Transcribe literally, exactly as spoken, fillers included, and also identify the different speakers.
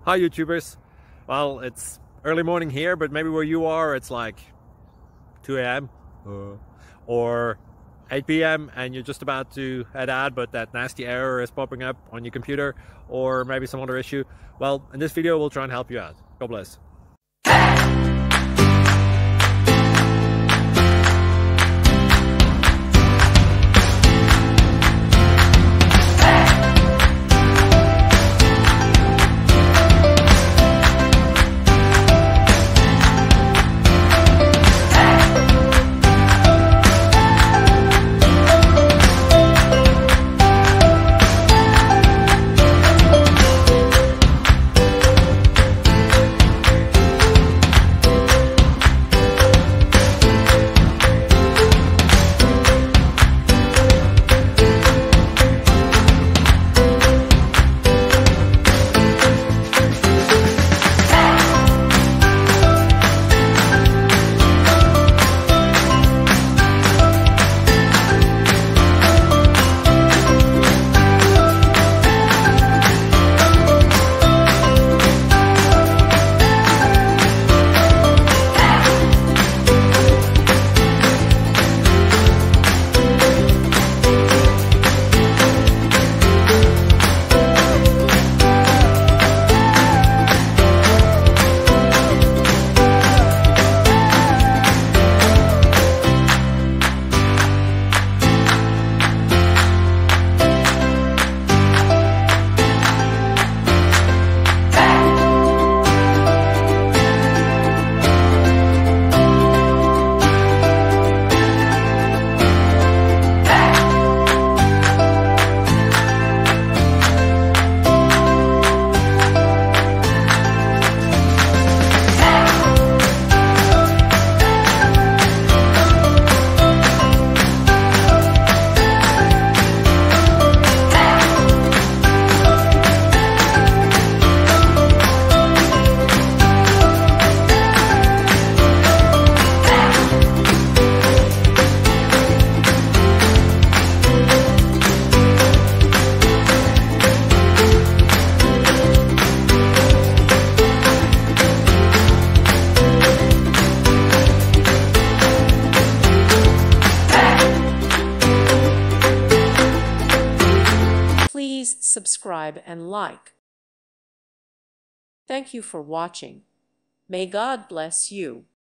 Speaker 1: Hi YouTubers. Well, it's early morning here, but maybe where you are it's like two A M uh, or eight P M and you're just about to head out, but that nasty error is popping up on your computer, or maybe some other issue. Well, in this video we'll try and help you out. God bless.
Speaker 2: Please subscribe and like. Thank you for watching. May God bless you.